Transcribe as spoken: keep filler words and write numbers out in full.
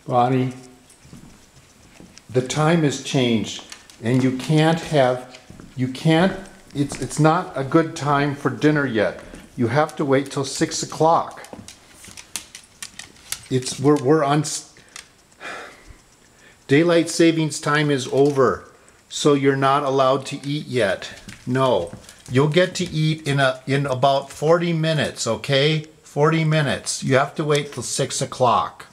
Bonnie, the time has changed and you can't have, you can't, it's, it's not a good time for dinner yet. You have to wait till six o'clock. It's, we're, we're on, daylight savings time is over, so you're not allowed to eat yet. No, you'll get to eat in a, in about forty minutes, okay? forty minutes. You have to wait till six o'clock.